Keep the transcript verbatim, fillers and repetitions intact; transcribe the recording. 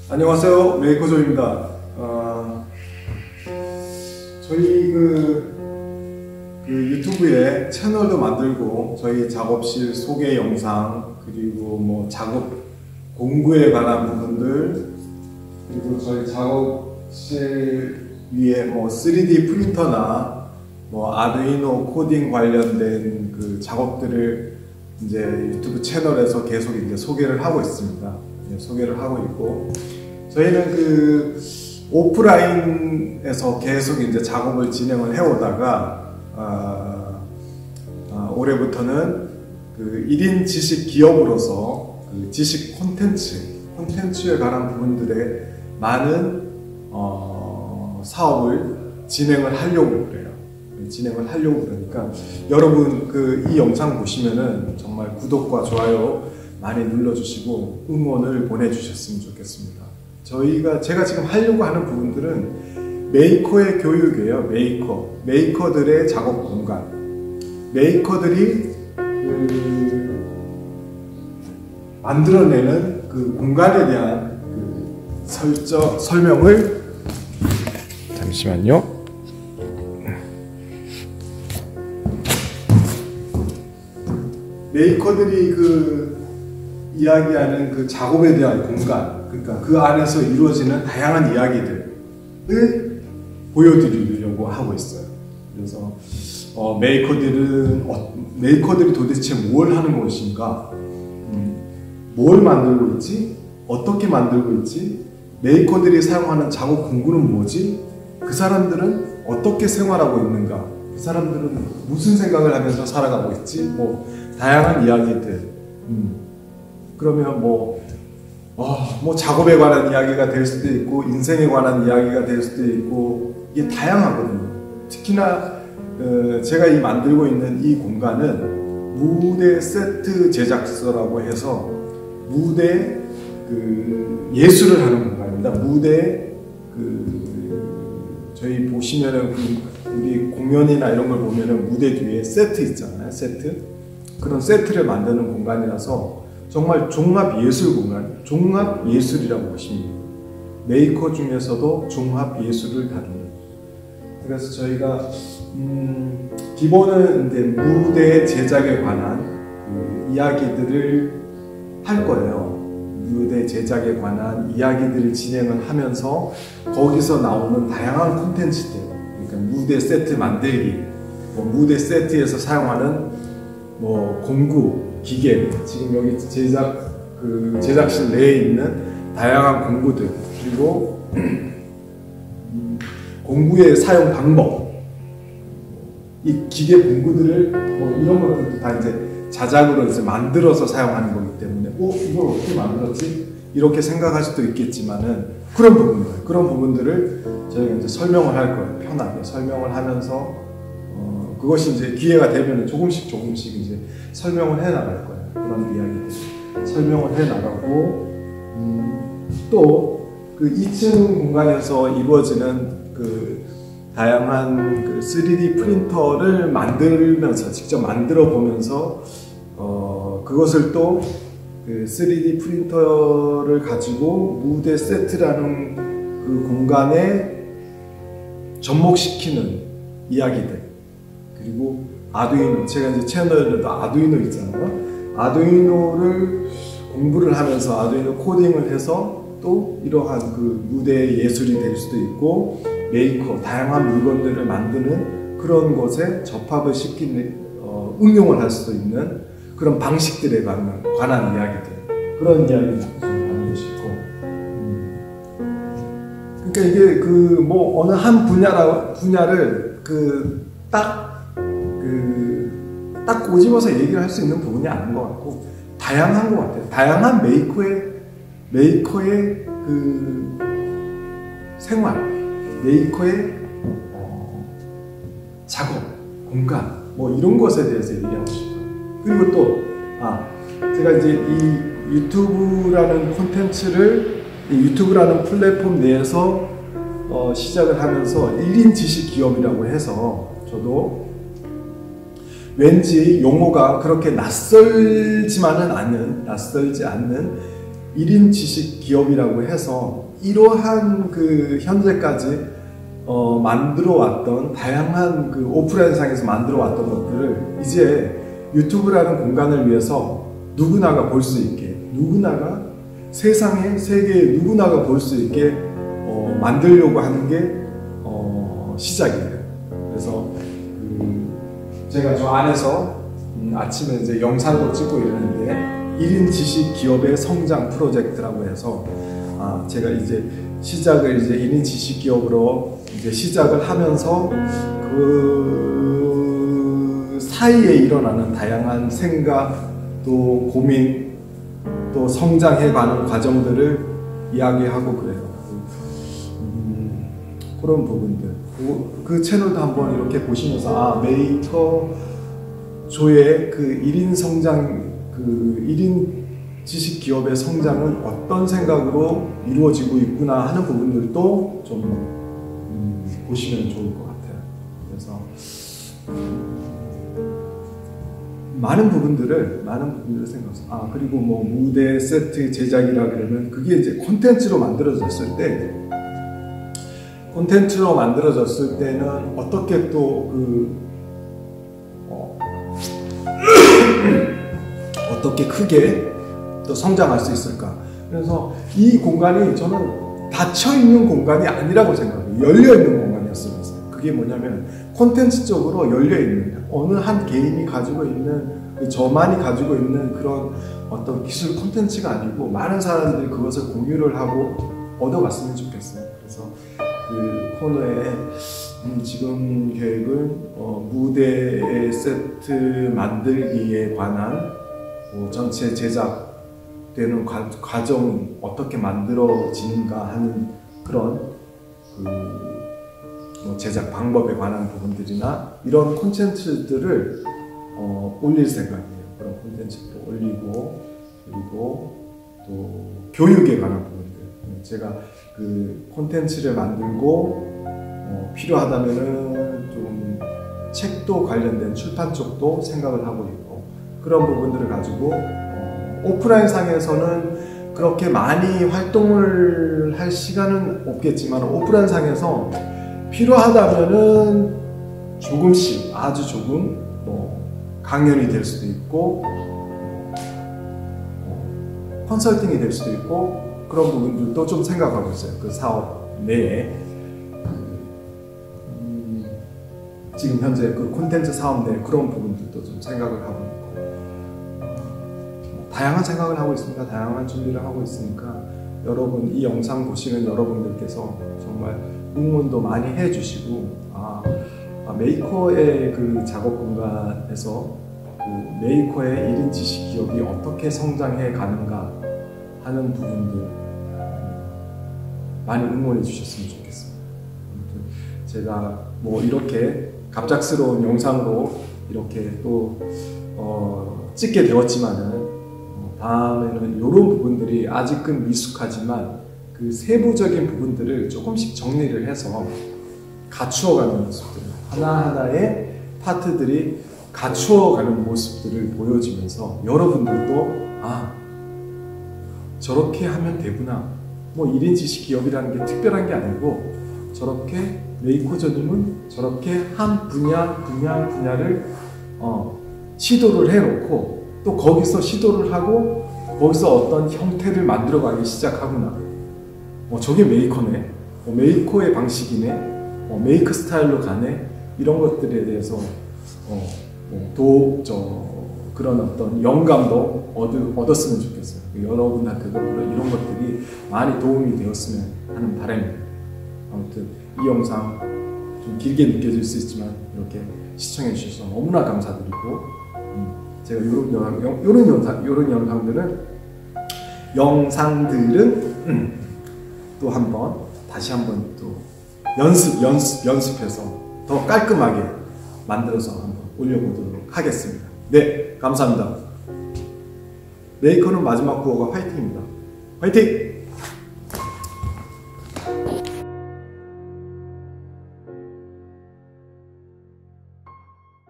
안녕하세요, 메이커조입니다. 어, 저희 그, 그 유튜브에 채널도 만들고 저희 작업실 소개 영상, 그리고 뭐 작업 공구에 관한 부분들, 그리고 저희 작업실 위에 뭐 쓰리디 프린터나 뭐 아두이노 코딩 관련된 그 작업들을 이제 유튜브 채널에서 계속 이제 소개를 하고 있습니다. 네, 소개를 하고 있고, 저희는 그 오프라인에서 계속 이제 작업을 진행을 해오다가 아, 아, 올해부터는 그 일 인 지식 기업으로서 그 지식 콘텐츠, 콘텐츠에 관한 부분들에 많은 어, 사업을 진행을 하려고 그래요. 진행을 하려고 그러니까 여러분 그 이 영상 보시면은 정말 구독과 좋아요 많이 눌러주시고 응원을 보내주셨으면 좋겠습니다. 저희가 제가 지금 하려고 하는 부분들은 메이커의 교육이에요. 메이커, 메이커들의 작업 공간, 메이커들이 그 만들어내는 그 공간에 대한 그 설정 설명을 잠시만요. 메이커들이 그 이야기하는 그 작업에 대한 공간, 그러니까 그 안에서 이루어지는 다양한 이야기들을 보여드리려고 하고 있어요. 그래서 어, 메이커들은 어, 메이커들이 도대체 뭘 하는 것인가, 음, 뭘 만들고 있지, 어떻게 만들고 있지, 메이커들이 사용하는 작업 공구는 뭐지, 그 사람들은 어떻게 생활하고 있는가, 그 사람들은 무슨 생각을 하면서 살아가고 있지, 뭐 다양한 이야기들. 음, 그러면 뭐, 어, 뭐 작업에 관한 이야기가 될 수도 있고 인생에 관한 이야기가 될 수도 있고, 이게 다양하거든요. 특히나 어, 제가 이 만들고 있는 이 공간은 무대 세트 제작소라고 해서 무대 그 예술을 하는 공간입니다. 무대 그 저희 보시면은 우리 공연이나 이런 걸 보면은 무대 뒤에 세트 있잖아요. 세트. 그런 세트를 만드는 공간이라서 정말 종합 예술 공간, 종합 예술이라고 보시면 돼요. 메이커 중에서도 종합 예술을 다룹니다. 그래서 저희가 음, 기본은 이제 무대 제작에 관한 그 이야기들을 할 거예요. 무대 제작에 관한 이야기들을 진행을 하면서 거기서 나오는 다양한 콘텐츠들, 그러니까 무대 세트 만들기, 뭐 무대 세트에서 사용하는 뭐 공구, 기계, 지금 여기 제작 그 제작실 내에 있는 다양한 공구들, 그리고 음, 공구의 사용 방법, 이 기계 공구들을 뭐 이런 것들도 다 이제 자작으로 이제 만들어서 사용하는 거기 때문에, 어 이걸 어떻게 만들었지? 이렇게 생각할 수도 있겠지만은 그런 부분들, 그런 부분들을 저희가 이제 설명을 할 거예요. 편하게 설명을 하면서. 그것이 이제 기회가 되면 조금씩 조금씩 이제 설명을 해 나갈 거예요. 그런 이야기들 설명을 해 나가고, 음, 또 그 이 층 공간에서 이루어지는 그 다양한 그 쓰리디 프린터를 만들면서 직접 만들어 보면서 어, 그것을 또 그 쓰리디 프린터를 가지고 무대 세트라는 그 공간에 접목시키는 이야기들, 그리고 아두이노, 제가 이제 채널에도 아두이노 있잖아요. 아두이노를 공부를 하면서 아두이노 코딩을 해서 또 이러한 그 무대 예술이 될 수도 있고, 메이커, 다양한 물건들을 만드는 그런 곳에 접합을 시키는, 어, 응용을 할 수 있는 그런 방식들에 관한, 관한 이야기들, 그런 이야기를 좀 나누고 싶고, 음. 그러니까 이게 그 뭐 어느 한 분야라, 분야를 그 딱 그 딱 꼬집어서 얘기를 할 수 있는 부분이 아닌 것 같고, 다양한 것 같아요. 다양한 메이커의 메이커의 그 생활, 메이커의 어, 작업 공간, 뭐 이런 것에 대해서 얘기하고 싶어요. 그리고 또 아 제가 이제 이 유튜브라는 콘텐츠를, 이 유튜브라는 플랫폼 내에서 어, 시작을 하면서 일 인 지식 기업이라고 해서 저도 왠지 용어가 그렇게 낯설지만은 않은, 낯설지 않는 일 인 지식 기업이라고 해서 이러한 그 현재까지 어, 만들어 왔던 다양한 그 오프라인상에서 만들어 왔던 것들을 이제 유튜브라는 공간을 위해서 누구나가 볼 수 있게, 누구나가 세상에 세계에 누구나가 볼 수 있게 어, 만들려고 하는 게 어, 시작이에요. 그래서 그 제가 저 안에서 음, 아침에 이제 영상도 찍고 이러는데 일 인 지식 기업의 성장 프로젝트라고 해서 아, 제가 이제 시작을 이제 일 인 지식 기업으로 이제 시작을 하면서 그 사이에 일어나는 다양한 생각, 또 고민, 또 성장해가는 과정들을 이야기하고 그래요. 음, 그런 부분들. 그, 그 채널도 한번 이렇게 보시면서 아, 메이커 조의 그 일 인 성장, 그 일 인 지식 기업의 성장은 어떤 생각으로 이루어지고 있구나 하는 부분들도 좀 음, 보시면 좋을 것 같아요. 그래서 많은 부분들을 많은 부분들을 생각해서 아 그리고 뭐 무대 세트 제작이라 그러면 그게 이제 콘텐츠로 만들어졌을 때 콘텐츠로 만들어졌을 때는 어떻게 또 그 어, 어떻게 크게 또 성장할 수 있을까? 그래서 이 공간이 저는 닫혀 있는 공간이 아니라고 생각해요. 열려 있는 공간이었어요. 그게 뭐냐면 콘텐츠적으로 열려 있는 어느 한 개인이 가지고 있는 저만이 가지고 있는 그런 어떤 기술 콘텐츠가 아니고 많은 사람들이 그것을 공유를 하고 얻어갔으면 좋겠어요. 그래서 그 코너에 음 지금 계획은 어 무대 세트 만들기에 관한 뭐 전체 제작되는 과, 과정 어떻게 만들어지는가 하는 그런 그 뭐 제작 방법에 관한 부분들이나 이런 콘텐츠들을 어, 올릴 생각이에요. 그런 콘텐츠를 올리고 그리고 또 교육에 관한 부분들 제가 그 콘텐츠를 만들고 어, 필요하다면은 좀 책도 관련된 출판 쪽도 생각을 하고 있고 그런 부분들을 가지고 어, 오프라인 상에서는 그렇게 많이 활동을 할 시간은 없겠지만 오프라인 상에서 필요하다면은 조금씩 아주 조금 뭐 강연이 될 수도 있고 어, 컨설팅이 될 수도 있고 그런 부분들도 좀 생각하고 있어요. 그 사업 내에 음, 지금 현재 그 콘텐츠 사업 내 그런 부분들도 좀 생각을 하고 있고 어, 다양한 생각을 하고 있습니다. 다양한 준비를 하고 있으니까 여러분 이 영상 보시는 여러분들께서 정말 응원도 많이 해주시고 아, 아, 메이커의 그 작업 공간에서 그 메이커의 일 인 지식 기업이 어떻게 성장해 가는가 하는 부분들 많이 응원해 주셨으면 좋겠습니다. 제가 뭐 이렇게 갑작스러운 영상으로 이렇게 또 어, 찍게 되었지만은 어, 다음에는 이런 부분들이 아직은 미숙하지만 그 세부적인 부분들을 조금씩 정리를 해서 갖추어가는 모습들 하나하나의 파트들이 갖추어가는 모습들을 보여주면서 여러분들도 아 저렇게 하면 되구나 뭐 일 인 지식 기업이라는 게 특별한 게 아니고 저렇게 메이커저님은 저렇게 한 분야 분야 분야를 어, 시도를 해놓고 또 거기서 시도를 하고 거기서 어떤 형태를 만들어가기 시작하구나 어, 저게 메이커네, 어, 메이커의 방식이네, 어, 메이크 스타일로 가네 이런 것들에 대해서 어, 뭐, 도, 저, 그런 어떤 영감도 얻, 얻었으면 좋겠어요. 여러분한테도 이런 것들이 많이 도움이 되었으면 하는 바람입니다. 아무튼 이 영상 좀 길게 느껴질 수 있지만 이렇게 시청해 주셔서 너무나 감사드리고 음, 제가 이런 영상, 이런 영상, 이런 영상들은 영상들은 음, 또 한번 다시 한번 또 연습 연습 연습해서 더 깔끔하게 만들어서 한번 올려보도록 하겠습니다. 네, 감사합니다. 메이커는 마지막 구호가 화이팅입니다. 화이팅!